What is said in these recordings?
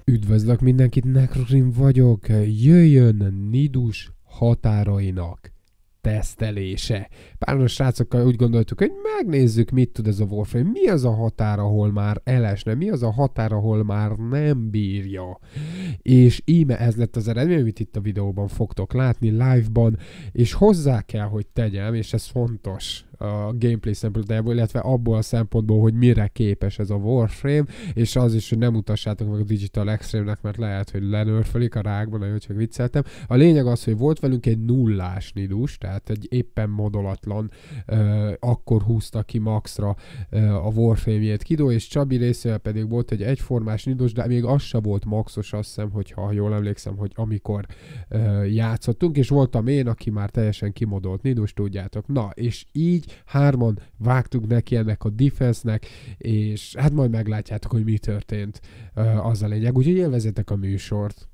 Üdvözlök mindenkit, Necrorim vagyok. Jöjjön Nidus határainak tesztelése. Páros srácokkal úgy gondoltuk, hogy megnézzük, mit tud ez a Warframe. Mi az a határ, ahol már elesne? Mi az a határ, ahol már nem bírja? És íme ez lett az eredmény, amit itt a videóban fogtok látni, live-ban, és hozzá kell, hogy tegyem, és ez fontos a gameplay szempontjából, illetve abból a szempontból, hogy mire képes ez a Warframe, és az is, hogy nem utassátok meg a Digital Extreme-nek, mert lehet, hogy lenörfölik a rákban, nagyon csak vicceltem. A lényeg az, hogy volt velünk egy nullás Nidus, tehát egy éppen modolatlan, akkor húzta ki maxra a Warframe-jét Kidó, és Csabi részével pedig volt egy egyformás Nidus, de még az se volt maxos, azt hiszem, hogyha jól emlékszem, hogy amikor játszottunk, és voltam én, aki már teljesen kimodolt Nidus, tudjátok. Na, és így hárman vágtuk neki ennek a defense-nek, és hát majd meglátjátok, hogy mi történt, az a lényeg. Úgyhogy élvezzétek a műsort.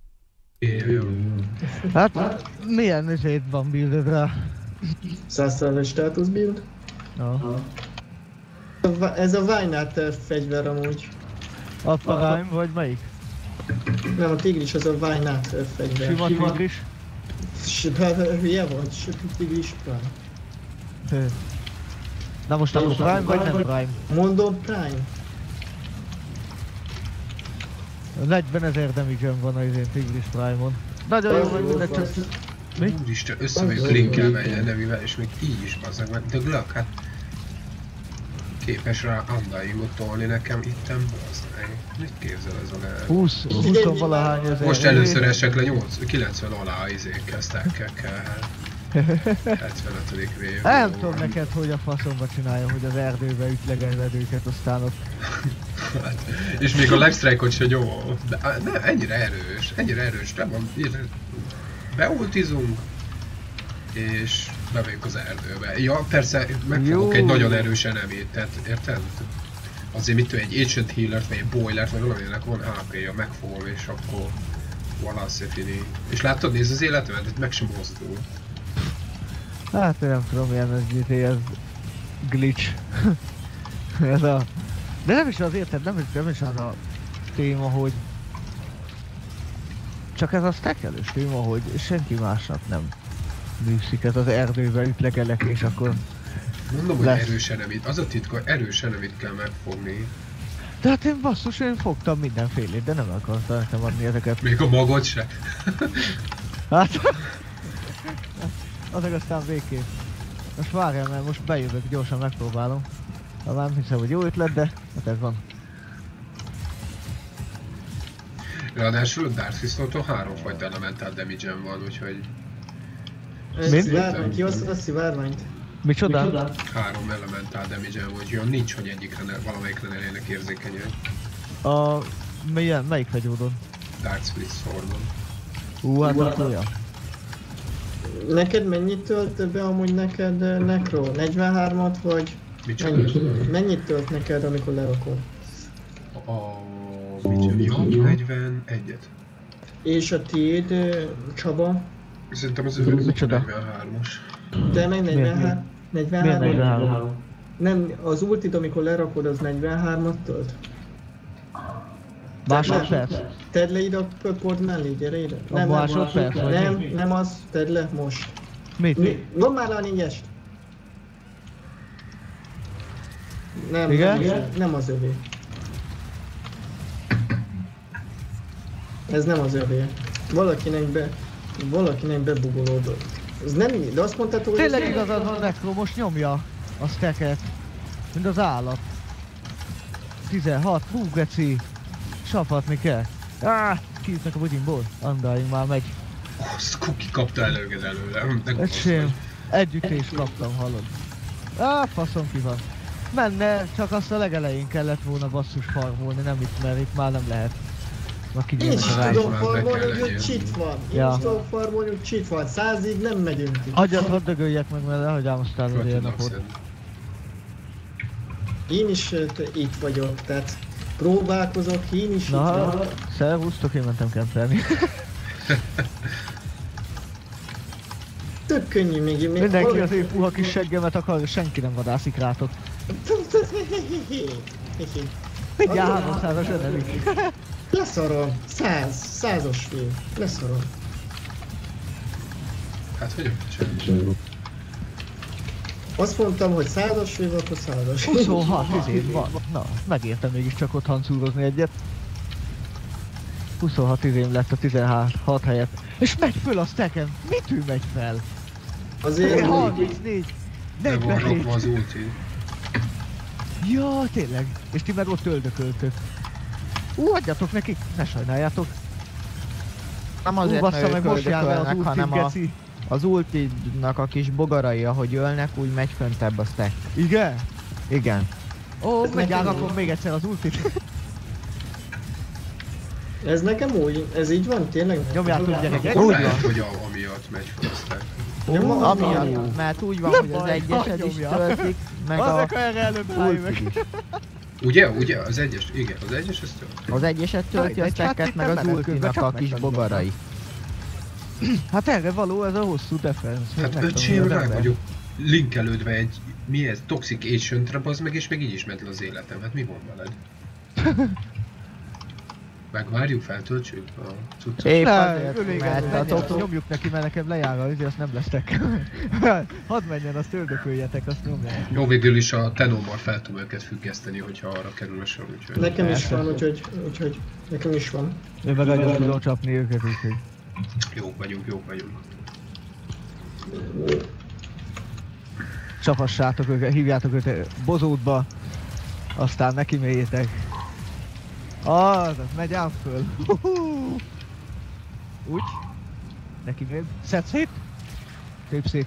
Hát, milyen üzét van builded rá? 100-szerves status build. Ez a Vajnát fegyver amúgy. A Prime vagy melyik? Nem, a Tigris az a Vajnát fegyver. Sima Tigris? Hülye vagy? Tigris Prime. Na most akkor Prime vagy nem Prime? Mondom Prime. 40 000 damage-en van az én Tigris Prime-on. Nagyon jó, hogy minden csak... Mi? Úristen, össze vagyok linkelve egy nevivel, és még így is bazzag, mert de Glöck, hát képes rá Undyingot tolni nekem itten, bazzag. Mit képzel ez a lehető? 20 valahány ezer. Most először esek le 90 alá izékkel, stackekkel. 75. vév. Nem tudom neked, hogy a faszomba csinálja, hogy az erdőbe ütlegeled őket, aztán ott... Hát, és még a legstrike-ot se jó. De nem, ennyire erős, nem van. Beultizunk, és bemegyünk az erdőbe. Ja, persze, megfogok egy nagyon erős enemét, tehát érted? Azért mit tudom, egy Ancient Healert, vagy egy Boilert, vagy valaminek van HP-ja, megfogom, és akkor voilà, fini. És látod, nézd az életemet, itt meg sem mozdul. Hát nem tudom, milyen ez GT, ez glitch. Ez a... De nem is az, érted, nem is az a téma, hogy... Csak ez a stackelős téma, hogy senki másnak nem műszik, ez az erdőben ütlegelek, és akkor... Mondom, hogy erős enemit, az a titka, erős enemit kell megfogni. De hát én basszus, én fogtam mindenfélét, de nem akartam nekem adni ezeket. Még a magad se? Hát... Azok aztán végképp. Most várjál, mert most bejövök, gyorsan megpróbálom. Ha nem hiszem, hogy jó ötlet, de hát ez van. Ráadásul Dark Crystal-tól 3 fajta elementál damage-en van, úgyhogy... Szivárvány, kiosztod a szivárványt? Micsoda? 3 elementál damage-en van, úgyhogy nincs, hogy valamelyikre ne legyenek érzékenyek. Melyik fegyódon? Dark Swordon. Hát akkor olyan. Neked mennyit tölt be amúgy neked Necro? 43-at vagy? Mennyit tölt neked, amikor lerakod? Jó, 41-et. És a tiéd, Csaba? Szerintem az 43-as. De meg 43? 43? Nem, az ultit, amikor lerakod, az 43-at tölt? Másodperc? Tedd le ide a pöport mellé, gyere ide. A másodperc vagy? Nem az, tedd le most. Mit? Van már a 4-est. Nem, igen? Nem az övé. Ez nem az övé. Valakinek bebugolódott. Ez nem így, de azt mondtátok, hogy... Tényleg igazad van, Necro, most nyomja a stacket. Mint az állat. 16, hú geci. Sapatni kell. Kiütnek a bugyimból. Undying már megy. Azt Cookie kapta előged előle. Öcsém, együttés kaptam, hallod. Faszom ki van. Menne, csak azt a legelején kellett volna basszus farmolni, nem itt, mert itt már nem lehet. Én is tudom farmolni, hogy cheat van. Én is tudom farmolni, hogy cheat van. 100-ig nem megyünk itt. Agyat hadd dögöljek meg, mert lehagyám aztán az ilyen napot. Én is itt vagyok, tehát próbálkozok, én is itt vagyok. Szervusztok, én mentem kempelni. Tök könnyű még. Mindenki az én puha kis seggemet akar, senki nem vadászik rátok. Mindjárt 300-as önemik. Leszarom. 100-as wave. Leszarom. Hát hogy csinálni? Azt mondtam, hogy 100-as wave, akkor 100-as. 26 izén van. Na, megértem mégiscsak ott hancúrozni egyet. 26 izém lett a 16 helyett. És megy föl a stacken! Mitől megy fel? Azért 34! De van 47! rakva az ulti. Ja, tényleg. És ti meg ott öldököltök. Adjatok nekik, ne sajnáljátok. Nem azért, bassza mert meg ők most jár be az öldökölnek, hanem ultim, geci. az ultidnak a kis bogarai, ahogy ölnek, úgy megy föntebb a stack. Igen? Igen. Ó, Ez mindjárt nekem rakom még egyszer az ultit. ez nekem úgy, ez így van tényleg? Nyomjátok, gyerekek. Akkor Úgy lehet, van. hogy amiatt megy fel a stack. Amiatt, mert úgy van, Nem hogy az baj, egyeset is hagyomja. töltik, meg a Azok erre előbb rájövök. ulti is. Ugye? Az egyes, igen, az egyes ezt tört. Az egyeset tölti a Hát, stacket, itt meg nem az menekül, ultinak csak a kis megtanulom. bogarai. Hát erre való ez a hosszú defense. Hát Megtanulod öcsém, az rá ember. vagyok linkelődve egy, mi ez, Toxic Agent-re, bazd meg, és meg így is ment le az életem. Hát mi van veled? Megvárjuk, feltöltsük a cuccot. Épp Ne, azért, ölégező mert a legyen, nyomjuk neki, mert nekem lejár a izé, azt nem lesztek. Hadd menjen, azt öldököljetek, azt nyomják. Jó, végül is a Tenóban fel tudom őket függeszteni, hogyha arra kerül a sor, úgyhogy... Nekem is Persze. van, úgyhogy nekem is van. Én meg agyon tudom csapni őket, úgyhogy. Jók vagyunk. Csapassátok őket, hívjátok őket bozótba, aztán neki mélyétek. Az megy ám föl. Úgy. Neki még. Szed szép. Szép.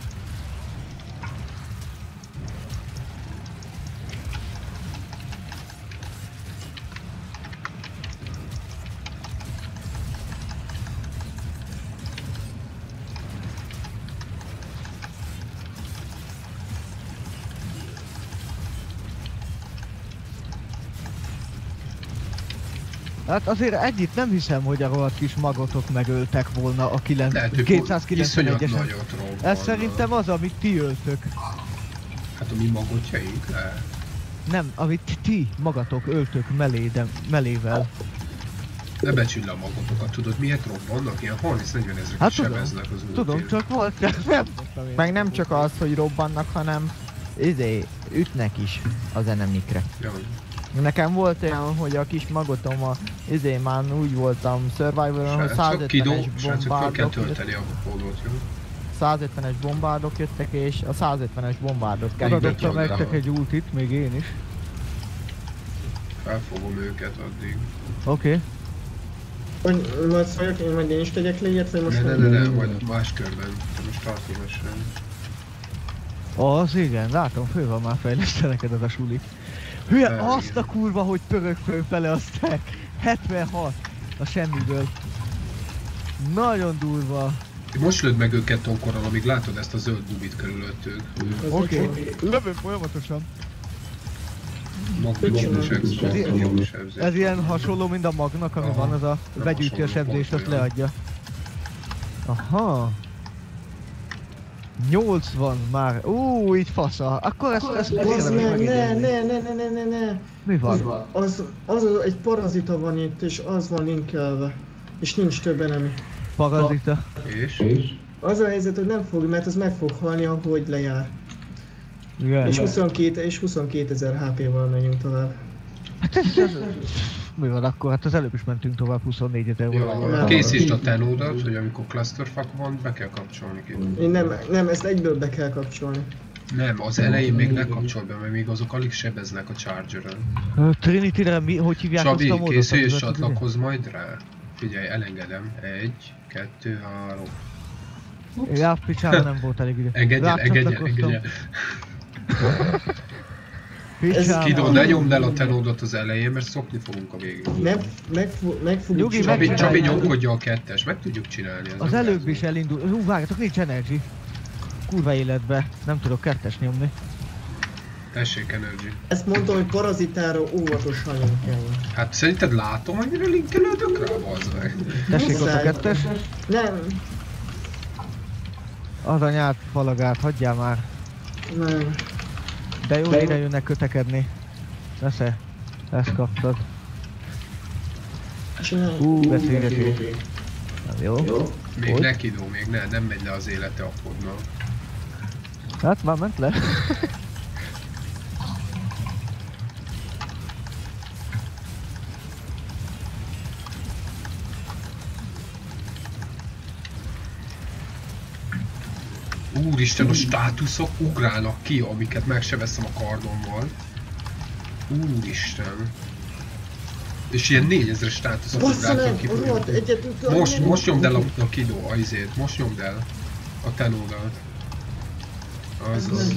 Hát azért ennyit nem hiszem, hogy a rohadt kis magotok megöltek volna a Lehet, ők iszonyat 291-esen. nagyot robbannak. Ez szerintem az, amit ti öltök. Hát a mi magotjaink le. Nem, amit ti magatok öltök melével. Ne becsüld le a magotokat, tudod miért robbannak? Ilyen 30-40 ezrek Hát is tudom, sebeznek az ultin. Tudom, csak volt, nem tudtam én. meg nem csak az, hogy robbannak, hanem ütnek is az enemikre. Ja. Nekem volt olyan, hogy a kis magotom már úgy voltam Survivor-on, hogy Srácok, 150-es srácok, fel kell bombárdok, tölteni a kódot, jó? 150-es bombárdok jöttek, és a 150-es bombárdok Oda Oda kerültek. dobtam Megdobtam nektek egy ultit, még én is. Felfogom őket addig. Oké. Hogy majd szóljak, majd én is tegyek le ilyet, vagy most Ne, majd más körben. Te most tartóvesen. Az igen, látom, fő van már fejlesztve neked az a suli. Hülye, Igen. azt a kurva, hogy pörög fölfele a stack. 76 a semmiből. Nagyon durva. Most lőd meg őket tonkorral, amíg látod ezt a zöld bubit körülöttük. Oké. Lövöm folyamatosan. Magnus extra, magnus sebzés. Ez ilyen hasonló, mint a magnak, ami Aha. van, az a Nem begyűjti a hasonló, sebzést, pont azt olyan. leadja. Aha. 80 már. Itt fasza. Akkor ezt Az érdemes ne, megidézni. ne. Mi van? Az egy parazita van itt, és az van linkelve. És nincs több enemi. Parazita. És? Az a helyzet, hogy nem fog, mert az meg fog halni, ahogy lejár. Igen. És 22 000 HP-val menjünk tovább. Mi van akkor? Hát az előbb is mentünk tovább 24 000 Jó, valahogy. készítsd a tenódat, hogy amikor clusterfuck van, be kell kapcsolni ki. Én nem, ezt egyből be kell kapcsolni. Nem, az elején még ne kapcsol be, mert még azok alig sebeznek a chargeren. Trinity-re hogy hívják azt a Csabi, módot? készülj és amit tudod? csatlakozz majd rá. Figyelj, elengedem. 1, 2, 3. Ja, picsára nem volt elég idő. Engedjen. Picsára. Kidó, ne nyomd el a tenódot az elején, mert szokni fogunk a végén. Meg fogjuk Nyugi, csinálni. Csabi nyomkodja a kettes, meg tudjuk csinálni. ez Az nem előbb kell. is elindul. Várjatok, nincs energy. Kurva életbe. Nem tudok kettes nyomni. Tessék, Energy. Ezt mondta, hogy parazitára óvatosan kell. Hát szerinted látom, hogy mire linkelődök rá, bazd meg? Tessék ott a Muszáj. kettes. Nem, Az a nyárt falagát, hagyjál már. nem. De jó, ide jönnek kötekedni. Nesze. Ezt kaptad. Csinálj. Beszélgetés. Nem jó. Még Hogy? nekidó, még nem megy le az élete apodnak. Hát már ment le. Úristen, a státuszok ugrálnak ki, amiket meg se veszem a kardommal. Úristen. És ilyen 4000 státuszok Bassza ugráltak ki. meg, rohadt egyet utal. Most nyomd el a kidó, a izét, most nyomd el. A tenódalt. Az.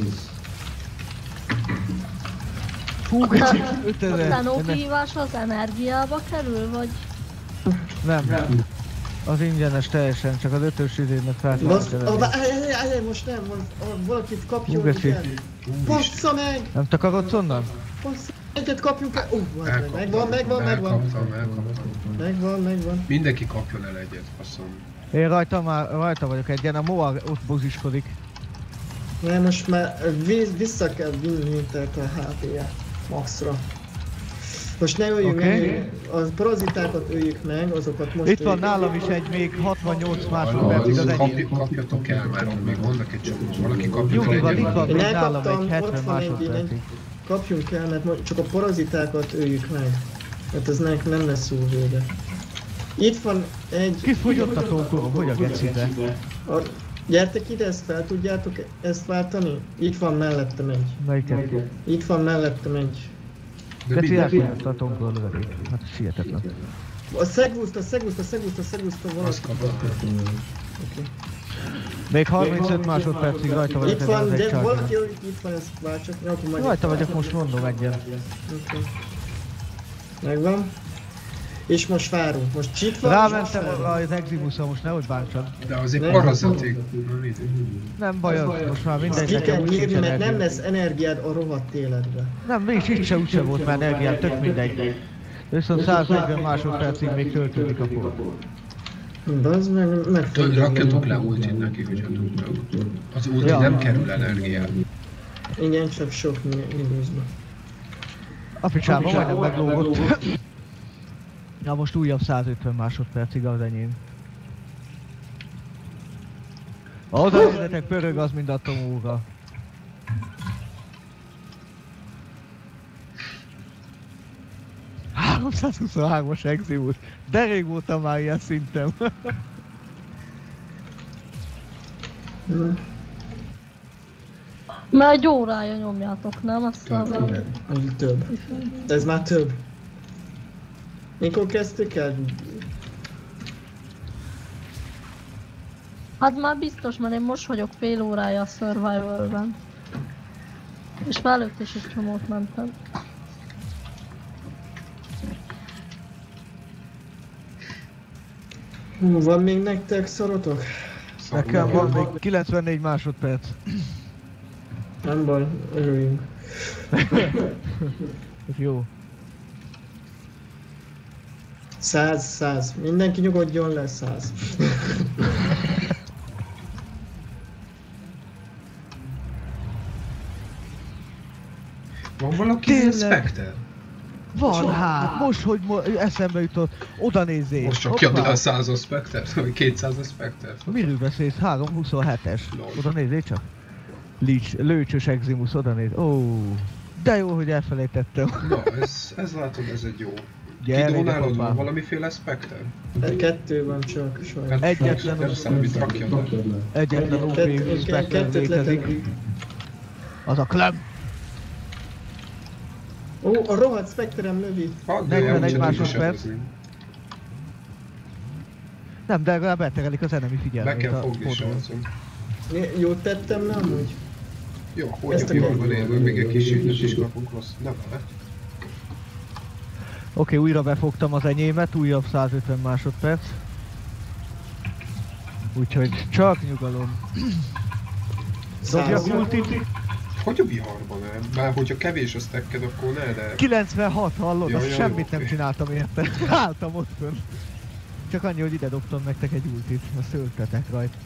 Hú, A 5000. tenókihívás az energiába kerül, vagy? Nem. Az ingyenes teljesen, csak az 5-ös idénnek fel kell Bassz, tenni. most nem, valakit kapjon Ugaszi. el. Bassza meg! Nem takarodsz onnan? Bassza, egyet kapjunk el. Elkaptam. Megvan. Mindenki kapjon el egyet, faszom. Én rajta vagyok egyen, a Moa ott buziskodik. Nem, most már vissza kell vinni mindent a HP-je. Maxra. Most ne öljünk meg, a parazitákat öljük meg, azokat most Itt van öljük. nálam is egy még 68 másodpercig az enyém. Kapjatok el már, ott még vannak egy csomó. Valaki kapjon Nyugi el van, itt egyet. van Én még nálam elkaptam, egy 70 ott van egy, másodpercig. Kapjunk el, mert csak a parazitákat öljük meg. Hát ez nem lesz jó vége. Itt van egy... Kifogyott a tókorom, hogy a gecibe? Gyertek ide, ezt fel tudjátok ezt váltani? Itt van mellettem egy. Melyiket? Itt van mellettem egy. De Geci minden. elfogyott a tókról lövedék. Hát ez hihetetlen. A Szegvuszta valaki. Azt kaptam. Még 35 másodpercig rajta vagyok Itt ezen van, az egy de csarnyon. valaki itt van, ezt váltsak. Akkor majd Rajta vagyok, most mondom egyen. Oké. Megvan. És most várunk. Most csit van, Rámentem az Eximusra, most nehogy bántsad. De azért Nem. parazitik. Nem baj az, most már Ezt mindegy, ki kell nekem úgy nyírni, sincs mert nem energiám. lesz energiád a rohadt életbe. Nem, mégis itt se úgyse volt már energiám, tök mindegy. Viszont 140 másodpercig még töltődik a for. Az meg Rakjatok le ultit neki, hogyha tudnak. Az ulti Ja. nem kerül energiát. Igen, csak sok mínuszba. A picsába majdnem meglógott. Na most újabb 150 másodpercig az enyém. Oda nézzetek, pörög az, mint atomóra. ...323-as Eximus. De rég voltam már ilyen szinten. Már egy órája nyomjátok, nem? Azt a... Több. Ez már több. Mikor kezdtük el? Hát már biztos, mert én most vagyok fél órája a Survival-ben. És már előtt is egy csomót mentem. Van még nektek szarotok? Nekem van még 94 másodperc. Nem baj, örüljünk. Jó. 100. Mindenki nyugodjon le, 100. Van valaki Tényleg? Spectre? Van hát, most hogy eszembe jutott, oda nézzél. Most csak kiadod a 100-as Spectre-t, vagy 200-as Spectre-t? Miről beszélsz? 327-es. Lol. Oda nézzél csak. Lőcsös Eximus, oda néz. Ó, de jó, hogy elfelejtettem. Na, ez látod, ez egy jó. Gyere, Kidó ide, nálad van hoppá. valamiféle Spectre? 2 van csak, sajnos. Egyetlen nem számít, rakjad le. Egyetlen OP Spectre Kettőt létezik. letettük. Az a Clem. Ó, a rohadt Spectrem lövi. Hadd 41 úgyse tudjuk másodperc. sebezni. Nem, de legalább elterelik az enemi Be figyelmét kell a fogni, portról. srácom. Jót tettem, nem úgy? Jó, hogy Ezt a a piorban élve, még egy kis ügyet is kapunk rossz. Ne vele. Oké, újra befogtam az enyémet, újabb 150 másodperc. Úgyhogy csak nyugalom. Dobja 100. ultit. Hogy a viharban nem? Bár hogyha kevés a stacked, akkor ne, de... 96, hallod? Ja, Azt ja, semmit nem oké. csináltam érte. Álltam ott fönn. Csak annyi, hogy ide dobtam nektek egy ultit. Azt öltetek rajta.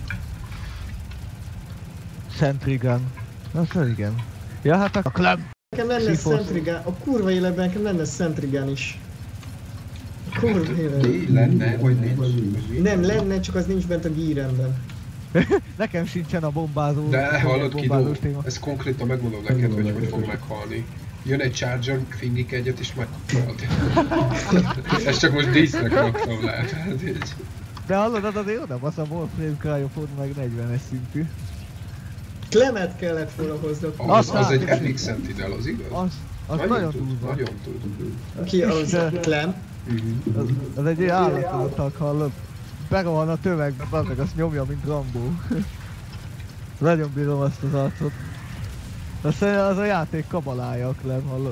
Sentry Gun. Azt az igen. Ja, hát a Clem. nekem lenne Centrigán, a kurva életben nekem lenne Centrigán is. A kurva életben. Lenne, vagy nincs? Nem, lenne, csak az nincs bent a gíremben. Nekem sincsen a bombázó. De hallod, Kidó, bombázós téma. ez konkrétan megmondom neked, hogy fog meghalni. Jön egy Charger, fingik egyet és meghalt. Ezt csak most dísznek raktam le. Tehát így. De hallod, az azért oda basz a Warframe Cryopod meg 40-es szintű. Clemet kellett volna hozni. Az egy Epic Sentinel, az igaz? Az nagyon durva. Nagyon durva. Ki az Clem? Az egy ilyen állatoltak, hallod? Berohan a tövegbe, bazdmeg, azt nyomja, mint Rambo. Nagyon bírom azt az arcot. Aztán az a játék kabalája a Clem, hallod?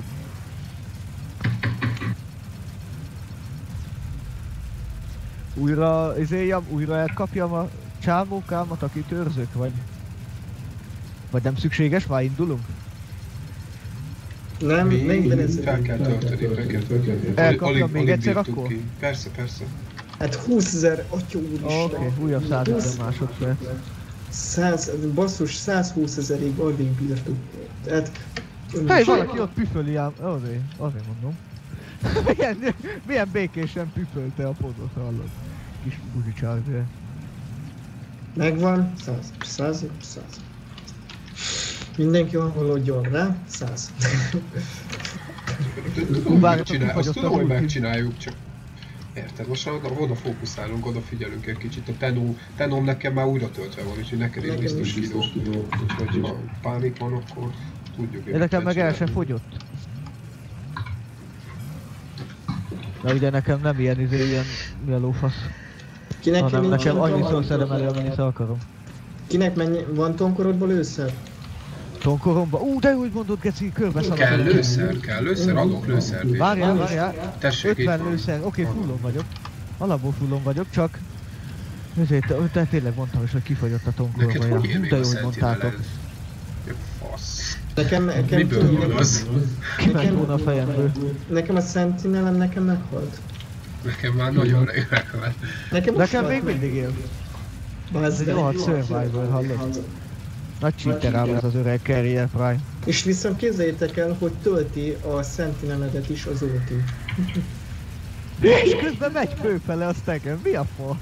Újra elkapjam a csávókámat, akit őrzök, vagy nem szükséges? Már indulunk? Nem, mennyiben ez? Fel kell tölteni. Elkapjam még egyszer akkor? Persze. Hát 20 000, atya úristen. Oké, újabb 150 másodperc. 100, basszus, 120 000-ig addig bírtuk. Tehát... Hely, valaki ott püföli ám, azért mondom. milyen békésen püfölte a podot, hallod? Kis buzi charger. Megvan, 100. Mindenki hallodjon rá, 100. Azt tudom, hogy megcsináljuk, csak... Érted? Most oda fókuszálunk, oda figyelünk egy kicsit. A Tenom nekem már újra töltve van, úgyhogy neked is biztos Kidó. Úgyhogy ha pánik van, akkor tudjuk. De nekem meg el sem fogyott. De ugye nekem nem ilyen mi a lófasz. Kinek nekem annyiszor szedem elő, amennyiszer akarom. Kinek mennyi, van tonkorodból lőszer? Tonkoromba? De úgy mondod, geci, körbe szalad. Kell lőszer, adok lőszert. Várjál. Tessék, 50 lőszer, oké, fullon vagyok. Alapból fullon vagyok, csak... Te tényleg mondtam is, hogy kifogyott a tonkoromba. Neked hogy ér még a mondtátok. Fasz. Nekem miből van az? Kiment volna a fejemből. Nekem a Sentinelem meghalt. Nekem már nagyon rég meghalt. Nekem még mindig él. Ez egy rohadt survivor, hallod? Nagy cheater ám ez az öreg Carrier Prime. És viszont képzeljétek el, hogy tölti a Sentineledet is az ulti. És közben megy főfele a stacken, mi a fa?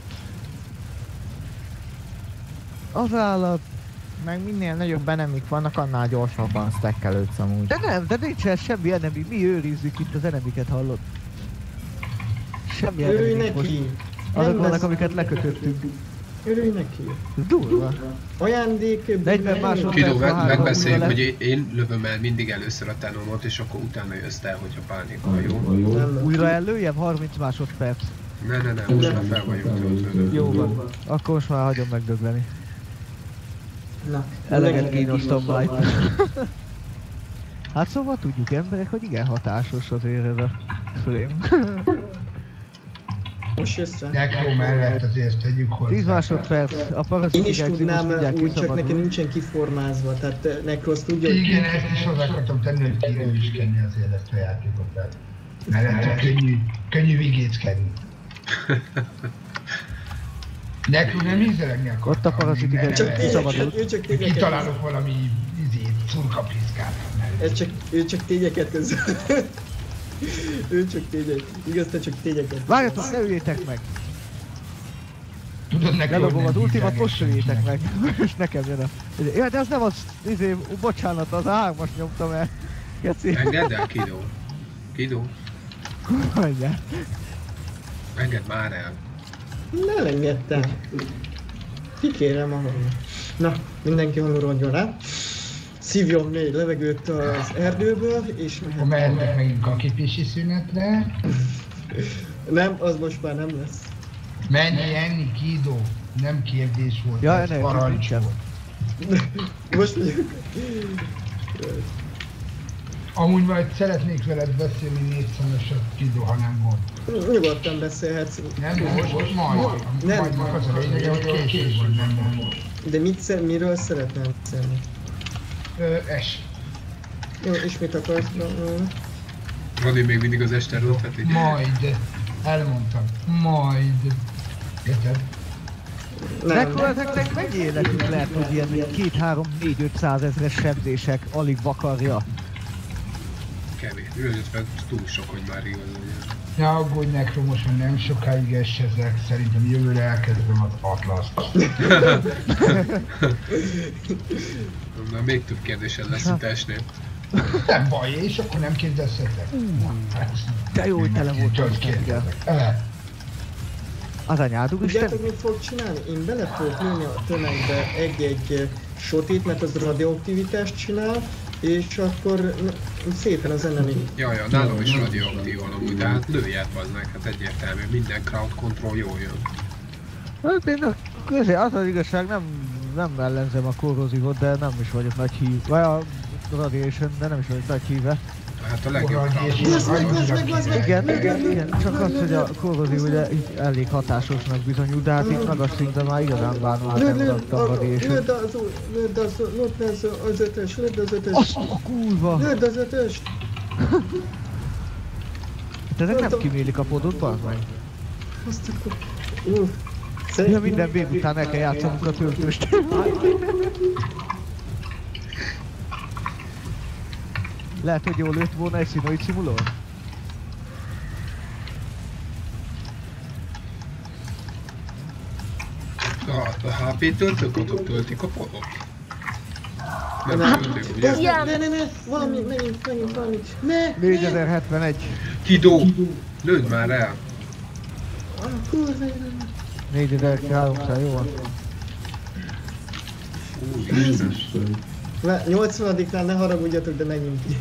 Az állat. Meg minél nagyobb enemik vannak, annál gyorsabban stackelődsz amúgy. De nincsen semmi enemi, mi őrizzük itt az enemiket, hallod? Semmi Örülj enemi neki! Azok vannak, amiket lekötöttünk. Örülj neki! Ez durva. Ajándék... 40 másodperc. Kidó, megbeszéljük, hogy én lövöm el mindig először a Tenomot, és akkor utána jössz te, hogyha pánikol, jó? Újra előjem? 30 másodperc. Ne, most már fel vagyunk töltve. Jó van. Akkor most már hagyom megdögleni. Na, Eleget kínosztam rajta. Hát szóval tudjuk emberek, hogy igen hatásos azért ez a frame. Most jössz rá. Nekro mellett azért tegyük hozzá. 10 másodperc, a Én parazitik is tudnám, tudják úgy csak kiszabadulni. nekem nincsen kiformázva, tehát Nekrosz tudja, hogy... Igen, ezt is hozzá akartam tenni, hogy kéne is kenni azért ezt a játékot, tehát mellette könnyű vigéckedni. Nekro nem ízelegni akar. Ott a parazitiket Csak kiszabadult. ő csak tényeket... Kitalálok valami szurkapiszkát. Ő csak tényeket közül. Ő csak tények. Igaz, te csak tényeket. Várjatok, ne üljétek meg! Tudod, Nekro Lelogom az nem ultimat, ízelget most üljétek meg! senkinek. És nekem jön a... Ja, de az nem az... bocsánat, az a 3-as nyomtam el. Geci. Engedd el, Kidó. Hagyjál. Engedd már el. Ne engedtem. Kikérem ahol. Na, mindenki honorodjon rá. Szívjon mély levegőt az erdőből, és Akkor mehetnek megint a kipési szünetre. Nem, az most már nem lesz. Menj enni, Kidó. Nem kérdés volt, Ja, ez ne, parancs nincsen. volt. Most mondjuk... Amúgy majd szeretnék veled beszélni 4 szemeset, Kidó, ha nem gond. Nyugodtan beszélhetsz. Nem most, majd. Nem. Majd meg az a lényeg, hogy később van, nem mond. De miről szeretném beszélni? Jó, és mit akarsz? Radi még mindig az este rönteti. Majd. Elmondtam. Majd. Érted? Nektek mennyi életük lehet, hogy ilyen 2-3-4-500 ezres sebzések alig vakarja? kevés. 50 túl sok, hogy már igaz legyen. Ne aggódj, Nekromoson, nem sokáig esezek, szerintem jövőre elkezdem az Atlaszt. Na, még több kérdésed lesz itt esnél. Nem baj, és akkor nem kérdezhetek. De jó, hogy tele volt Csak az kérdezek. Az anyáduk Isten. Tudjátok, mit fog csinálni? Én bele fogok lőni a tömegbe egy-egy sotit, mert az radioaktivitást csinál, és akkor szépen az enemi. Jaj, nálam is radioaktív amúgy, de hát lőját baznak, hát egyértelmű, minden crowd control jól jön. Hát én közé, az az igazság, nem ellenzem a korrózívot, de nem is vagyok nagy hív. Vagy a radiation, de nem is vagyok nagy híve. Hát a legjobb Igen, csak az, hogy a korrózív ugye így elég hatásosnak bizonyul, de hát itt magas szinten már igazán bánul, nem raktam radiation. Lőd az ötös, lőd az ötös. Azt a kurva! Lőd az ötös! Hát ezek nem kimélik a podot, bazd meg. Azt akkor... Ja, minden bég után el kell játszanunk a töltőst. Lehet, hogy jól lőtt volna egy szinoid simulón? A HP töltőkatok töltik a podot? Nem töltők, ugye? Ne, valami, menjünk, ne! 4071. Kidó! Lőd már el! Kurva, 4300, jó van. Úristen! 80-nál ne haragudjatok, de menjünk ki.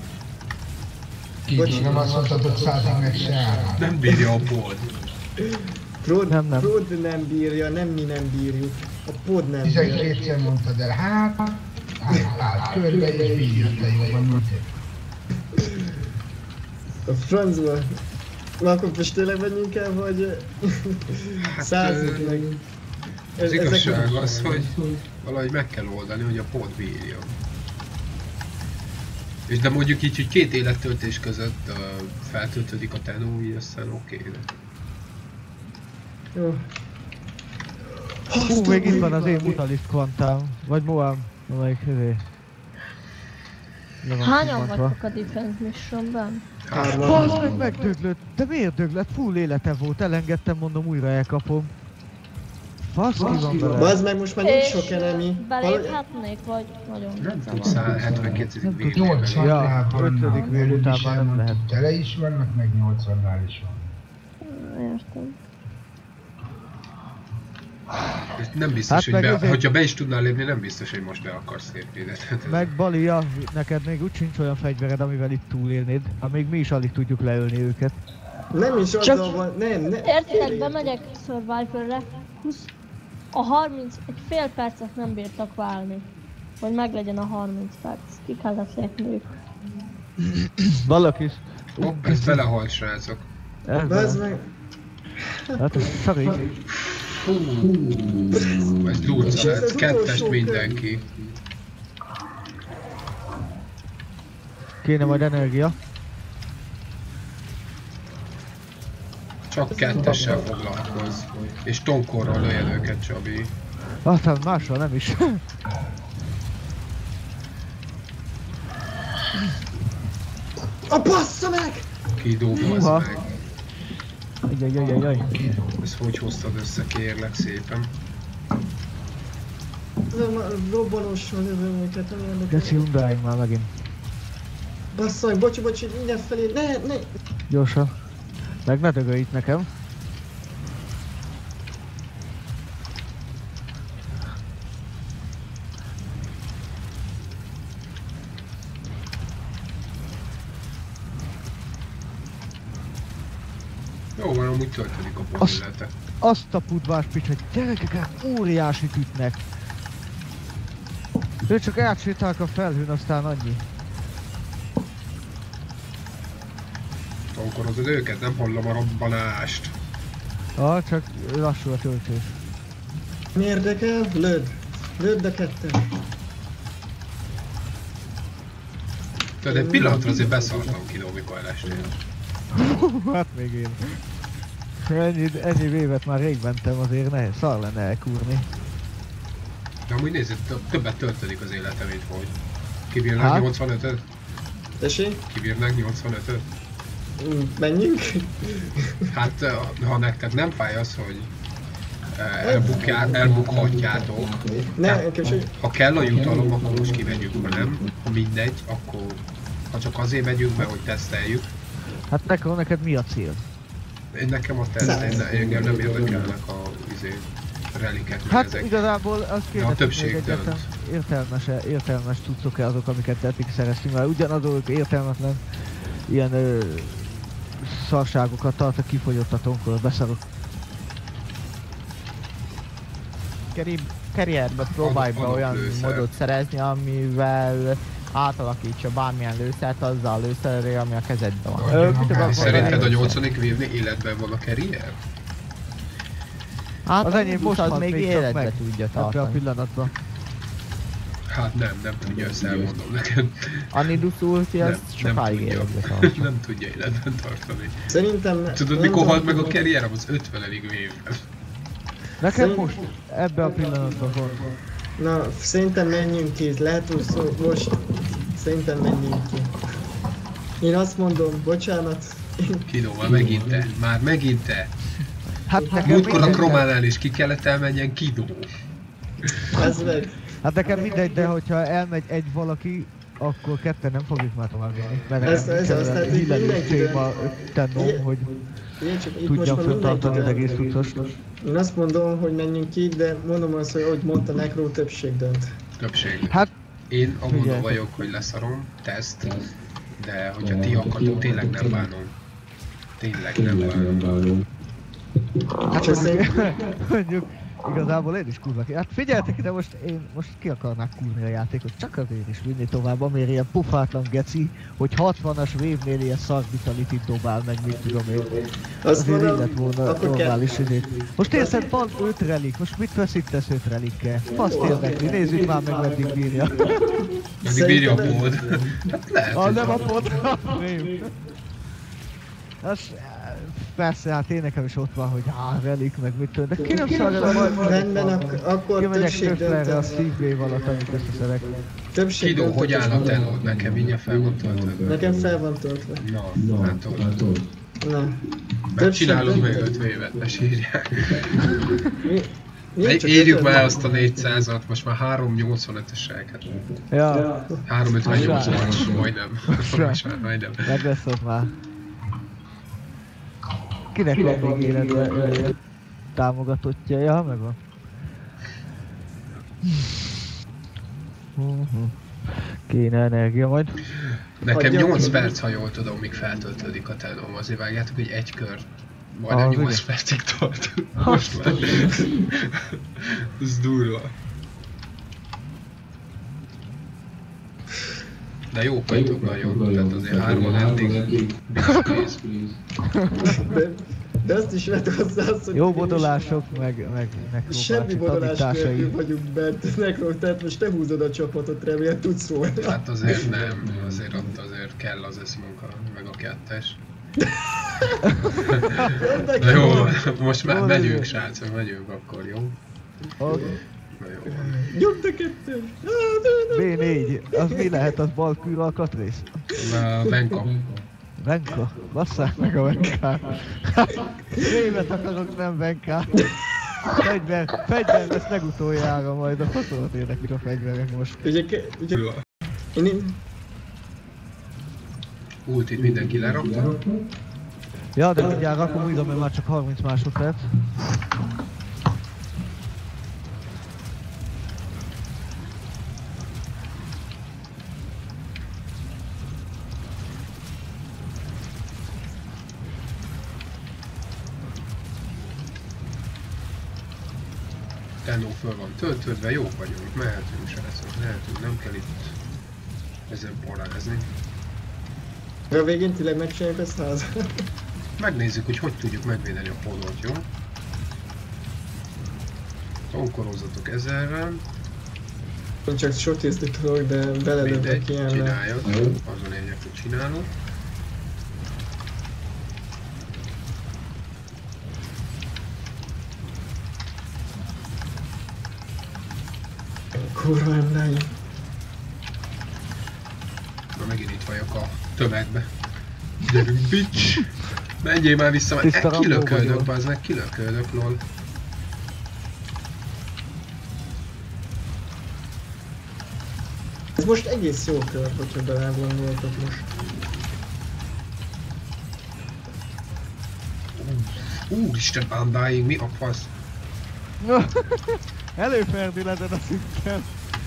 Kicsi, nem azt mondtad, hogy 100-ig meg se áll. Nem bírja a pod. Prod Nem. nem bírja, nem mi nem bírjuk. A pod nem bírja. 12-szer mondtad el, hát körbe és bírja, te jó van, mint A francba. Na akkor most tényleg menjünk el, vagy... Hát, Százzuk meg. Az igazság az, hogy valahogy meg kell oldani, hogy a pod bírja. És de mondjuk így, hogy 2 élettöltés között feltöltődik a tenó, így aztán oké. Jó. Hú, még itt van az én Mutalist Quantum, vagy Moam, amelyik ezért. Hányan vagytok a Defense Missionben? Bazd meg, megdöglött! De miért döglött? Full élete volt, elengedtem, mondom, újra elkapom. Fasz ki van vele? Bazd meg, most már nincs És sok enemy. beléphetnék, vagy nagyon Nem zavar? tudsz 72. végén. 80-nál Ja, ötödik vél után már nem lehet. Tele is vannak, meg 80-nál is van. Értem. És nem biztos, Hát hogy meg azért- hogyha be is tudnál lépni, nem biztos, hogy most be akarsz lépni. Meg Balia, neked még úgy sincs olyan fegyvered, amivel itt túlélnéd. Ha még mi is alig tudjuk leölni őket. Nem is Csak- azzal van, nem. Értitek, bemegyek Survivorre, a 30, egy fél percet nem bírtak válni. Hogy meglegyen a 30 perc. Ki kellett lépniük. Valaki. Hopp, ez belehalt, srácok. Bazd meg. Hát ez csak így. Ez durca És ez lett, az kettest utolsó mindenki. Kéne majd energia. Csak kettessel foglalkozz. És tonkorral lőjed őket, Csabi. Aztán mással nem is. A bassza meg! Kidóbozz Húha. meg. Ajajajajaj. Ezt hogy hoztad össze, kérlek szépen. Robbanóssal lövöm őket, nem Geci érdekel. undáink már megint. Bassza meg, bocsi, mindenfelé, ne! Gyorsan. Meg ne dögölj itt nekem. Jó van, amúgy töltődik a Azt- pont Azt a pudvás picsát, gyerekeket óriásit ütnek. Ő csak átsétálk a felhőn, aztán annyi. Tonkorozod őket, nem hallom a robbanást. Csak lassú a töltés. Mi érdekel? Lőd! Lőd a kettőt! Tudod, egy pillanatra azért beszartam Kidó, mikor elestél. Hát még én. Ennyi évet már rég mentem, azért nehéz, szar lenne elkúrni. De amúgy nézzük, többet töltődik az élete, mint hogy. Kibírnak Hát? 85-öt? Tessék? Kibírnánk 85-öt? Menjünk? Hát, ha nektek nem fáj az, hogy elbukhatjátok. Ha kell a jutalom, akkor most kimegyünk, ha nem. Ha mindegy, akkor ha csak azért megyünk be, hogy teszteljük. Hát neked mi a cél? Nekem a teszt, engem nem érdekelnek a reliket, meg Hát ezek. igazából azt A kérdezik többség még dönt. egyáltalán értelmes cuccok-e azok, amiket eddig szereztünk, mert ugyanazok értelmetlen ilyen szarságokat tart a kifogyott a tonkol, beszarok. Carrierbe próbálj be Adok olyan lőszert. modot szerezni, amivel átalakítsa bármilyen lőszert azzal a lőszerré, ami a kezedben van. Szerinted a 8. vívni életben van a carrier? Hát Az enyém most az halt még még csak életbe meg tudja ebben a tartani. pillanatban. Hát nem tudja, ezt elmondom neked. A Nidus ulti az Nem sokáig tudja. életbe tart. Nem tudja életben tartani. Szerintem... Tudod, mikor halt meg a carrier? Az 50. évben. Nekem most ebben a pillanatban van. Na, szerintem menjünk ki, lehet úgy szó, most szerintem menjünk ki. Én azt mondom, bocsánat. Kidó, már megint te. Hát nekem Múltkor a mindegy, Krománál is ki kellett elmenjen Kidó. Ez meg. Hát nekem mindegy, de hogyha elmegy egy valaki, akkor ketten nem fogjuk már tovább vinni. Mert Ez az, tehát így hílelő mindenki téma tennom, hogy Én csak itt most tudjam már föntartani az mindenki egész dönt. cuccost. Én azt mondom, hogy menjünk ki, de mondom azt, hogy ahogy mondta Necro, többség dönt. Többség. Hát Én abban figyelj. vagyok, hogy leszarom, teszt, de hogyha ti akartok, tényleg nem bánom. Tényleg nem bánom. Hát Csak mondjuk, igazából én is kurva ki. Hát figyeljetek ide, én most ki akarnák kurni a játékot, csak azért is vinni tovább, amire ilyen pufátlan geci, hogy 60-as wave-nél ilyen szar vitalitit dobál meg, mit tudom én. Azt Azért így mondom, lett volna akkor normális idét. Most érted, van 5 relik, most mit veszítesz 5 relikkel? Faszt érdekli, nézzük már meg, meddig bírja. Meddig bírja a pód. Hát lehet, hogy Nem a van. pot, a frame. Az, persze, hát én nekem is ott van, hogy relik, meg mit tudom, de ki nem szarja majd Rendben, akkor kimegyek többség többfele a dönt. Steve Wave alatt, amit összeszedek. Többség Kidó, dönt. hogy áll a telód? Nekem mindjárt fel van töltve. Nekem fel van töltve. Na, látod. Na. Megcsinálunk még dönt. 5 évet, ne sírják. Miért csak Érjük ötöd? már azt a 400-at, most már 385-esek. Ja, 358-as, majdnem. Most már majdnem. meg lesz ott már. Kinek van még életben támogatottja? Ja, megvan. Kéne energia majd. Nekem Adjam. 8 perc, ha jól tudom, míg feltöltődik a telóm. Azért vágjátok, hogy egy kör Ah, majdnem az 8 igen. percig tart. Most már. Ez durva. De jó vagytok nagyon, tehát azért 3-on eddig biztos. De azt is vett hozzá azt, hogy... Jó bodolások, meg Semmi nekróbácsi bodolás nélkül tanításai. vagyunk bent, Necro, tehát most te húzod a csapatot, remélem tudsz volna. Hát azért nem, azért ott azért kell az összmunka, meg a kettes. Na jó, most már megyünk srácok, megyünk akkor, jó? Oké. Na jó. Nyomd a kettőn! B4, az mi lehet, az balkűr alkatrész? Benka. Venka, basszák meg a Venkát. Révet akarok, nem Venkát. Fegyver lesz legutoljára majd, a faszolat érdeklik a fegyverek most. Ugye, én Ultit mindenki lerakta. Ja, de mindjárt rakom újra, mert már csak 30 másodperc. Tenno föl van töltődve, jók vagyunk, mehetünk srácok, mehetünk, nem kell itt ezen porázni. a végén tényleg megcsináljuk ezt házat. Megnézzük, hogy hogy tudjuk megvédeni a pódot, jó? Tonkorozzatok ezerrel, Én csak sotizni tudok, de beledöntök mindegy, ilyenre. csináljad, az a lényeg, hogy csinálod. Kurva emlány. Na megint itt vagyok a tömegbe. Gyerünk, bitch! Menjél már vissza, mert kilököldök, bazd meg, kilököldök, lol. Ez most egész jó kör, hogyha belegondoltok most. Úristen, Undying, mi a fasz? Előferdül ezen a szinten.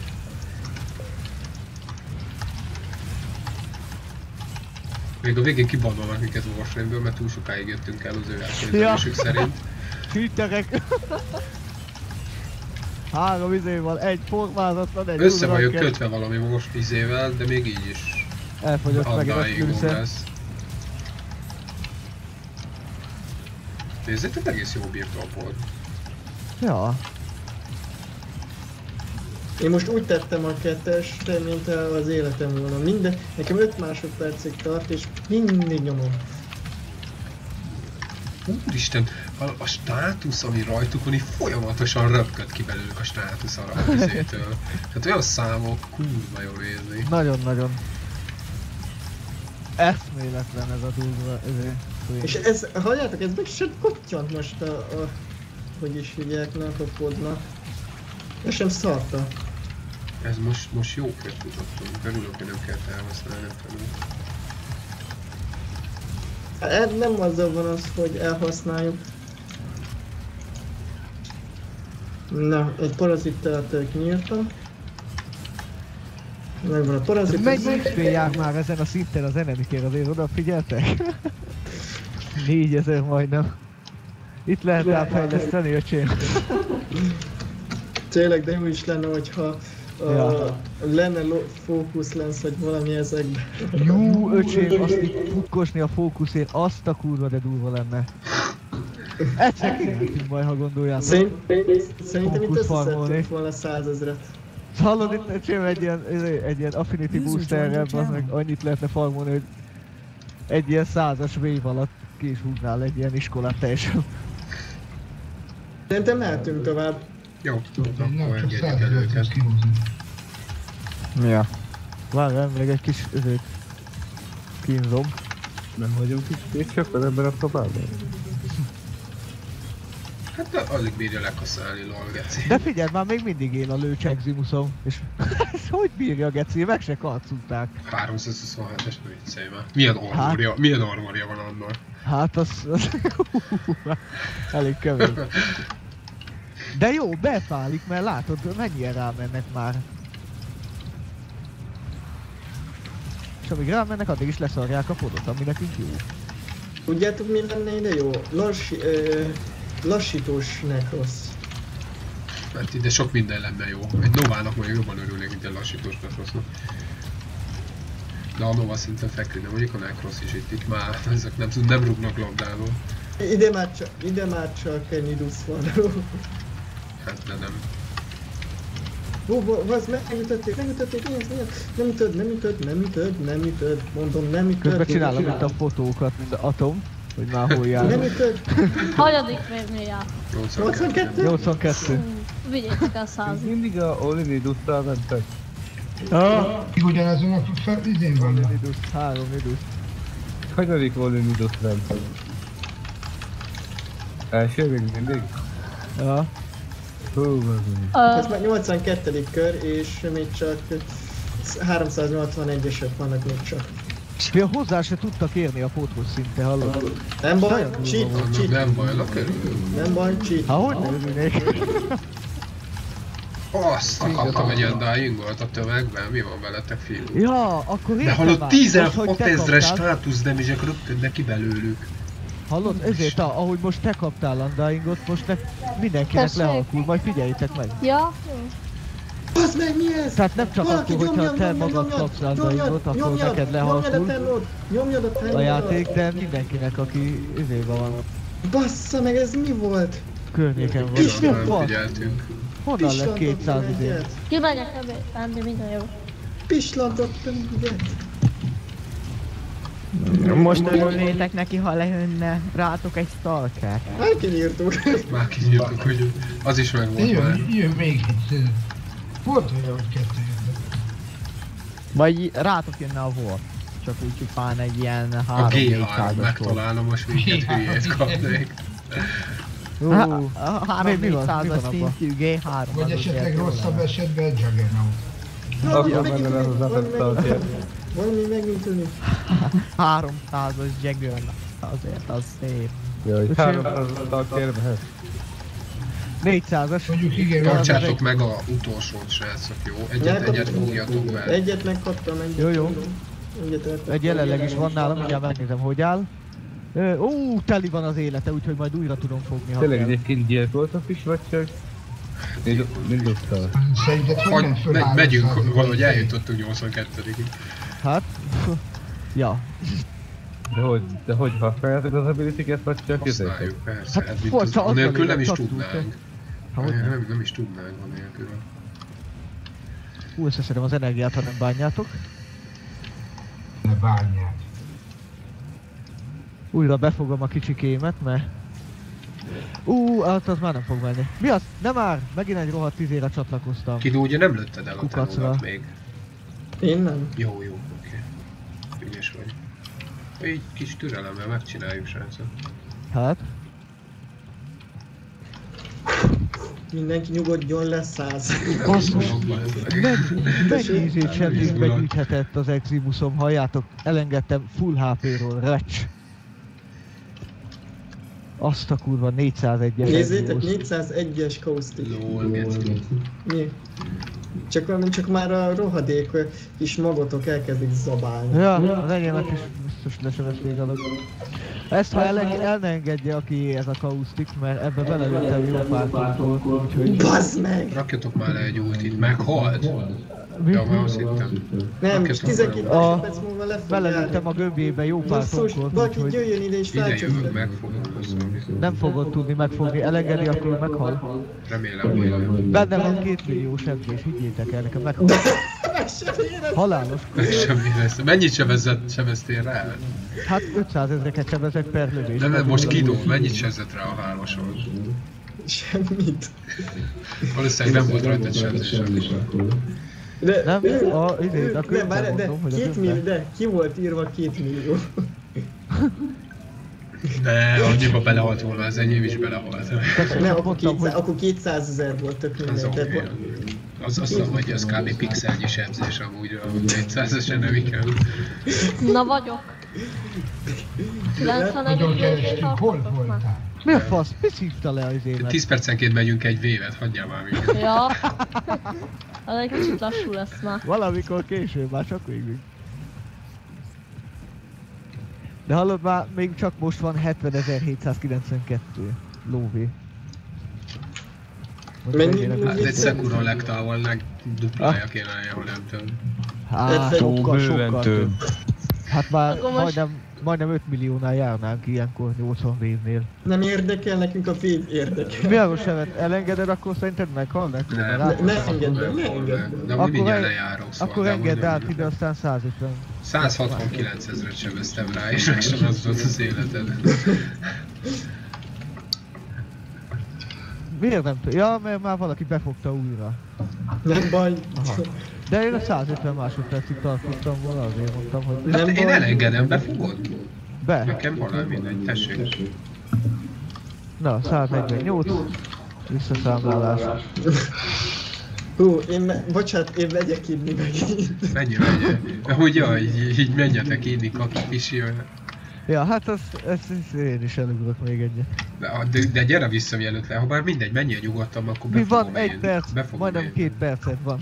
Még a végén kibanolnak minket Warframe-ből, mert túl sokáig jöttünk el az ő elképzelésük szerint. Hűtterek! 3 izéval, egy formázatlan, egy Össze vagyok kötve valami most izével, de még így is. Elfogyott meg a külszer. lesz. Nézzétek, egész jó birtokol. Ja. Én most úgy tettem a kettest, mint az életem volna. Minden, nekem 5 másodpercig tart, és mindig nyomom. Úristen, a státusz, ami rajtuk van, így folyamatosan röpköd ki belőlük a státusz a izétől. Hát olyan számok, kurva jó nézni. Nagyon-nagyon. Eszméletlen ez a durva, És ez, halljátok, ez meg se kottyant most hogy is hívják, ne kapodnak. Ez sem szarta. Ez most jó kört futottunk, örülök, hogy nem kellett elhasználni, nem tudom. Nem azzal van az, hogy elhasználjuk. Na, egy parazittát nyírtam. Megvan a parazit. Mennyi jár már ezen a szinten az enemikért, azért odafigyeltek? 4000 majdnem. Itt lehet rá fejleszteni, öcsém. Tényleg, de jó is lenne, hogyha lenne fókusz lens, vagy valami ezekben. Jó, öcsém, azt így fukkosni a fókuszért, azt a kurva, de durva lenne. Egyszer kimentünk majd, ha gondoljátok. Szerintem itt összeszedtünk volna 100 000-et. Hallod, itt öcsém egy ilyen Affinity Boosterrel, az meg annyit lehetne farmolni, hogy egy ilyen 100-as wave alatt ki is húznál egy ilyen iskolát teljesen. Szerintem mehetünk tovább. Jó, akkor engedjük el őket. Ja. Várjál, még egy kis kínzom. Nem vagyunk itt csak ebben a próbálban? Hát alig bírja lekaszálni, lol, geci. De figyelj, már még mindig én a lőcseximuszom, és ezt hogy bírja a geci? Meg se karculták. 327-es, ne viccelj már. Milyen armorja van annak? Hát az elég kemény. De jó, befálik, mert látod, mennyien rámennek már. És amíg rámennek, addig is leszarják a podot, ami nekünk jó. Tudjátok, mi lenne ide jó? Lassítós Necros. Hát ide sok minden lenne jó. Egy Novának mondjuk jobban örülnék, mint egy lassítós Necrosnak. De a Nova szinten feküdne, mondjuk a Necros is itt már ezek nem rúgnak labdából. Ide már csak egy Nidus van. Hát de nem. Megütötték, nem ütöd, mondom, nem ütöd. Közben csinálom itt a fotókat, mint Atom, hogy már hol jár. Nem ütöd. Hanyadik még jár? 82? 82. Vigyétek el 100. Mindig a Olinidusszal mentek. Ugyanazon a izén van. Olinidus, 3 Nidus. Hanyadik Olinidus mentek? Első még mindig? Ja. Ez már 82. kör, és még csak 381-esek vannak még csak. Ja, hozzá se tudtak érni a póthoz szinte, hallod? Nem baj, cheat. Nem baj, lakörül. Nem baj, cheat. Ha hogy nem örülnék? Azt akartam egy Undying volt a tömegben, mi van veletek, fiú? Ja, akkor De értem hallod, már. 16 000 státusz damage-ek röpködnek ki belőlük. Hallod, ezért ahogy most te kaptál Undyingot, most mindenkinek Tessék. lehalkul, majd figyeljétek meg. Ja, Bazd meg, mi ez? Tehát nem csak Valaki akkor, hogyha te magad kapsz Undyingot, akkor neked lehalkul Nyomjad a a játék, de mindenkinek, aki izébe van, Bassza meg, ez mi volt? környéken van. Kis Mi a Nem fasz? figyeltünk. Honnan lett 200 idén? kimegyek ebbe, minden jó. Pislantottam ügyet. Most örülnétek neki, ha lejönne rátok egy stalker. Már kinyírtuk. Már kinyírtuk, hogy az is meg volt már. Jön még egy. Volt olyan, hogy 2 jön. Vagy rátok jönne a volt. Csak úgy csupán egy ilyen A G3 3-400-as megtalálom, most minket hülyét kapnék. A 3-400-as szintű G3. Vagy esetleg rosszabb esetben egy Juggernaut. Akkor benne lesz az effektalkér. Valami megint ülni. 300-as Jagger. Azért az szép. Jaj, 300-tal mehet. 400-as. Mondjuk igen, Tartsátok meg a utolsót, srácok, jó? Egyet fogjatok be. Egyet megkaptam, egyet Jó, jó. tudom. Egyet elkaptam. Egy jelenleg is van nálam, mindjárt megnézem, hogy áll. Teli van az élete, úgyhogy majd újra tudom fogni, ha Tényleg kell. egyébként gyilkoltak is, vagy csak? Mindottal. szerinted hogy ment föl Megyünk, valahogy eljutottunk 82-ig. Hát, ja. De hogy használjátok az ability-ket, vagy csak Használjuk, persze. Hát, Hát, mit forca, tudom, nélkül nem is csaptunk, tudnánk. Ha hogy nem. Nem is tudnánk van nélkül. Összeszedem az energiát, ha nem bánjátok. Ne bánját. Újra befogom a kicsikémet, mert... hát az már nem fog menni. Mi az? Nem már! Megint egy rohadt tizére csatlakoztam. Kidó, ugye nem lőtted el a Kukacra. tanulmat még? Én nem. Jó, oké. Ügyes vagy. Így kis türelemmel megcsináljuk, srácok. Hát? Mindenki nyugodjon le 100. Mennyi ízét sebzésbe gyűjthetett az Eximusom, halljátok? Elengedtem full HP-ról, recs. Azt a kurva 401-es. Nézzétek, 401-es kaustik. Lol, geci. Mi? Csak már a rohadék kis magotok elkezdik zabálni. Ja, az enyémnek is biztos lesevesz végalag. Ezt ha el ne engedje, aki ez a kausztik, mert ebbe belelőttem jó pártól, úgyhogy... Bazd meg! Rakjatok már le egy ultit, meghalt? Mi? Ja, már azt hittem. Nem, Rakjatok 12 már le. másodperc múlva le fog Belelőttem járni. a gömbjébe jó Basszus, pártonkor, valaki úgyhogy jöjjön ide és Ide váltson jövök, fel. meg fogom hozni. nem fogod tudni megfogni, elengedi, akkor meghal. Remélem, hogy nem. Benne van 2 millió sebzés, higgyétek el, nekem meghal. Halálos. Semmi lesz. Mennyit sebeztél rá? Hát 500 000-eket sebezek per lövés. Nem, most Kidó, mennyit sebzett rá a hármason? Semmit. Valószínűleg nem volt rajta sebzés akkor. De, Nem, idén, a de, várj, de, mondom, hogy a 2 gömbbe. millió, de ki volt írva 2 millió? De annyiba belehalt volna, az enyém is belehalt. Nem, akkor, mondtam, 200, akkor 200 000 volt tök Az minden. oké. Az azt mondom, hogy az kb. Pixelnyi sebzés amúgy a 400-esen nem kell. Na vagyok. 91 Nagyon milliót kerestünk, hol tartotok már. voltál? Mi a fasz? Mi szívta le az évet? 10 percenként megyünk egy vévet, hagyjál már minket. Ja. Az egy kicsit lassú lesz már. Valamikor később, már csak végig. De hallod már, még csak most van 70.792 lóvé. Most Mennyi mennyire lóvé? Hát egy Sekiro legtávol legduplája kéne lennie, ha nem több. Hát sokkal több. Hát már Akkor most- majdnem 5 milliónál járnánk ilyenkor 80 vévnél. Nem érdekel nekünk a fél érdekel. Mi a sevet? Elengeded, akkor szerinted meghalnak? Nem. Ne engedd be, ne engedd be. De Akkor amúgy mindjárt en- lejárok, szóval. Akkor de engedd amúgy át nem. ide, aztán 150. 169 000-et sebeztem rá, és meg sem az volt az életed. Miért nem tudom? Ja, mert már valaki befogta újra. Nem baj. Aha. De én a 150 másodpercig tartottam volna, azért mondtam, hogy Nem Hát én baj. elengedem, befogod? be. Nekem halál mindegy, tessék. Na, 148. Visszaszámlálás. Hú, bocsánat, én megyek inni megint. Menj. Hogy jaj, így menjetek inni, kaki kisi olyan. Ja, hát ezt én is elugrok még egyet. De gyere vissza mielőtt le, ha bár mindegy, menjél nyugodtan, akkor Mi befogom van? 1 én. perc, Befogom majdnem én. 2 percet van.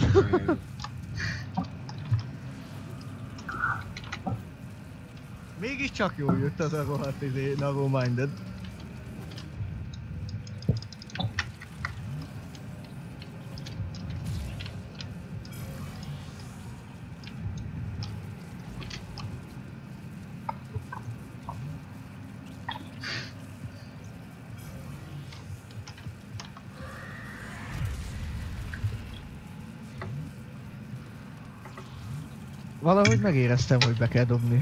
Mégiscsak jól jött az a rohadt narrow minded. Valahogy megéreztem, hogy be kell dobni.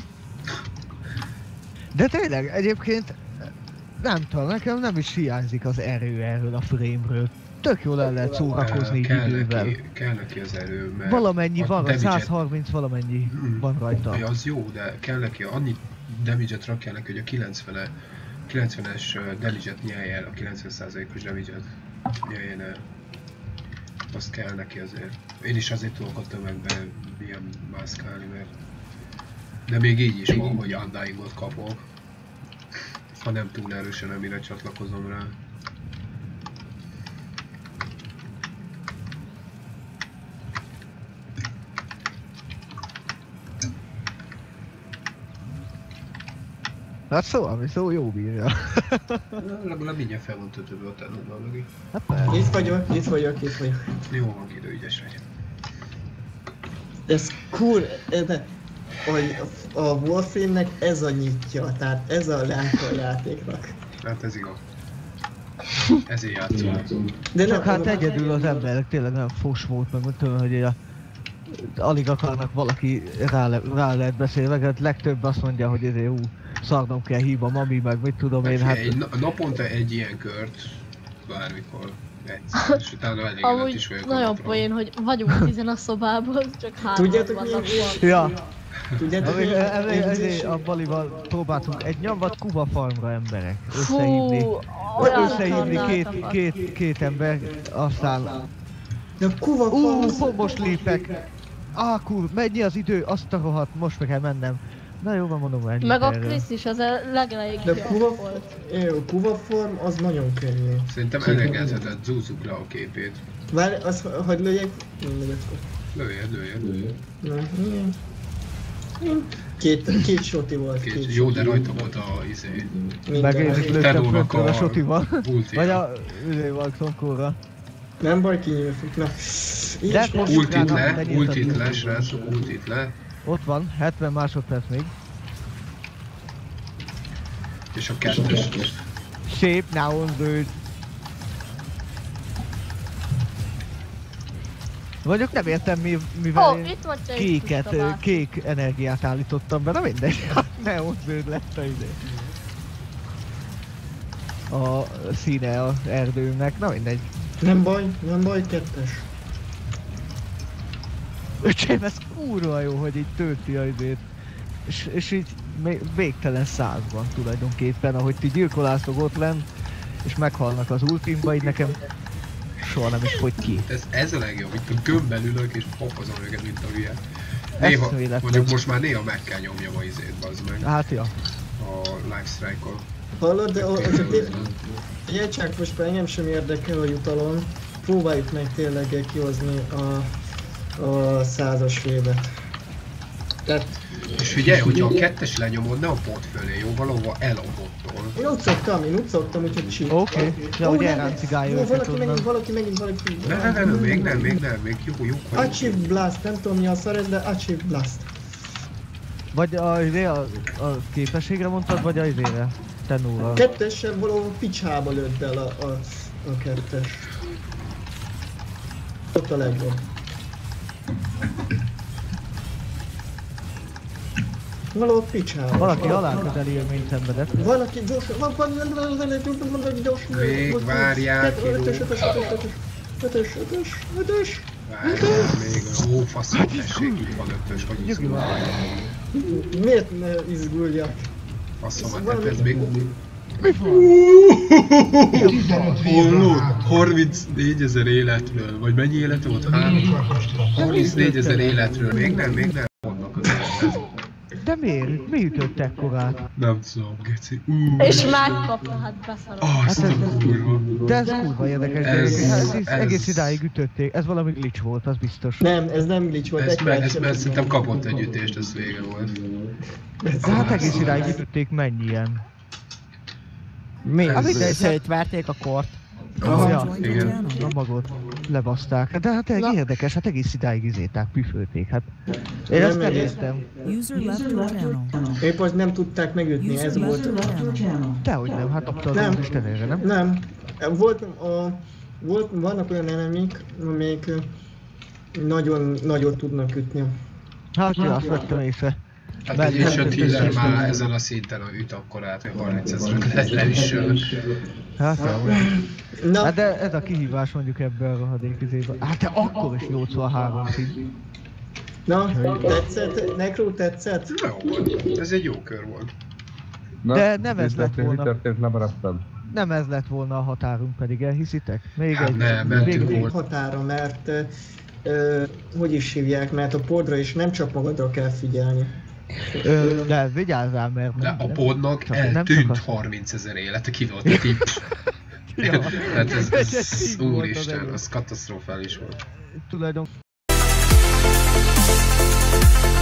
De tényleg, egyébként nem tudom, nekem nem is hiányzik az erő erről a frame-ről. tök jól el lehet szórakozni így idővel. Kell neki az erő, mert... Valamennyi van, damage-et- 130 valamennyi van rajta. Ja, az jó, de kell neki, annyi damage-et rakjál neki, hogy a 90-es damage-et nyelj el, a 90%-os damage-et nyeljen el. Azt kell neki azért. Én is azért tudok a tömegben ilyen mászkálni, mert... De még így is van, hogy undyingot kapok. Ha nem túl erősen, amire csatlakozom rá. Hát szó jó bírja. Legalább mindjárt fel van töltődve a tenóban mögé. Hát persze. Itt vagyok. Jó van, idő, ügyes vagy. Ez cool, de hogy a Warframe-nek ez a nyitja, tehát ez a lelke a játéknak. Hát ez igaz. Ezért játszunk. De Csak hát egyedül az emberek tényleg nem fos volt, meg tudom, hogy alig akarnak valaki rá lehet beszélni, hát legtöbb azt mondja, hogy ezért szarnom kell hív a mami, meg mit tudom én, hát... Naponta egy ilyen kört, bármikor, egyszer, és utána elég Amúgy is vagyok a nagyon napra. poén, hogy vagyunk 10 a szobában, csak 3 Tudjátok, vannak. Ja, Tudjátok, ezért a Balival próbáltunk egy nyomvat Kuba farmra emberek Fú, összehívni két ember, aztán... de Kuva most lépek! Mennyi az idő, azt a rohadt, most meg kell mennem. Na jó, van mondom ennyit meg a erről. Krisz is az legelejéig De volt. Kuva form az nagyon könnyű. Szerintem elengedheted, zúzzuk le a képét. Várj, az, hogy lőjek? Nem lövök. Lőjed. Két soti volt. Jó, de rajta volt a izé. Meg én is lőttem Tenónak föntről a sotival. ultia. Vagy a üzéval Xonkóra. Nem baj, kinyílfük, na. De most Ultit le, srácok, ultit le. Ott van, 70 másodperc még. És a kettős. Szép, now on dude. Vagyok nem értem mivel én Itt van Chase kék energiát állítottam be, na mindegy. Neon zöld lett a idő. A színe az erdőmnek, na mindegy. Nem baj, kettes. Öcsém, ez kurva jó, hogy így tölti a időt. És így végtelen százban tulajdonképpen, ahogy ti gyilkolászok ott lenn, és meghalnak az ultimba, így nekem soha nem is fogy ki. Ez a legjobb, itt a gömbben ülök és popozom őket, mint a hülye. Néha, mondjuk most már néha meg kell nyomjam a izét, bazd meg. Hát ja. A live strike-ol. Hallod, de csak most már engem sem érdekel a jutalom. Próbáljuk meg tényleg kihozni a 100-as védet. Tehát... És figyelj, hogyha a kettes lenyomod, ne a pont fölé, jó? Valahova el a bottól. Én úgy szoktam, úgyhogy csíp. Oké, de hogy elráncigálja őket onnan. Valaki megint. Még jó. Achieve Blast, nem tudom mi a szar ez, de Achieve Blast. Vagy a képességre mondtad, vagy a izére? Tenóra. Kettessel valahol picsába lőtt el a kettes. Ott a legjobb. Valahol picsába. Valaki halálközeli élményt szenvedett. Valaki gyors, gyors. Még várjál, Ötös. Várjál még, ó faszom, tessék, itt van ötös, hogy izgulj. Miért ne izguljak? Faszom, hát ez még... Mi van? 34 000 életről, vagy mennyi élet volt? 34 000 életről, még nem vannak az életet. De miért? Mi ütött ekkorát? Nem tudom, geci. És megkapta, hát beszarok. Azt a kurva. De ez kurva érdekes, ez egész idáig ütötték, ez valami glitch volt, az biztos. Nem, ez nem glitch volt, Ez szerintem kapott egy ütést, ez vége volt. De hát egész idáig ütötték mennyien. Mi? De szétverték a kort. Ja, igen. A magot lebaszták. De hát érdekes, hát egész idáig izéták, püfölték, hát. Én ezt nem értem. Épp azt nem tudták megütni, ez volt. Dehogy nem, hát optadom is tenére, nem? Nem. Vannak olyan enemik, amelyik nagyon nagyot tudnak ütni. Hát ja, azt vettem észre. Hát egy Ancient Healer már ezen a szinten üt akkor át, hogy 30 000-et leüssön. Hát jó. Na, Hát de ez a kihívás mondjuk ebben a rohadék izében. Hát de akkor is 83 szint. na, tetszett? Necro tetszett? Jó volt. Ez egy jó kör volt. Na, De nem ez lett mi volna. történt, lemaradtam. Nem ez lett volna a határunk, pedig elhiszitek? Még Hát egy. nem, mentünk Még volt. határa, mert hogy is hívják, mert a podra is nem csak magadra kell figyelni. De vigyázzál, mert De a podnak csak- nem eltűnt csak az. 30 000 élete, ki volt így. Tehát ez Így volt az úristen, egész. az katasztrofális volt. tulajdonképpen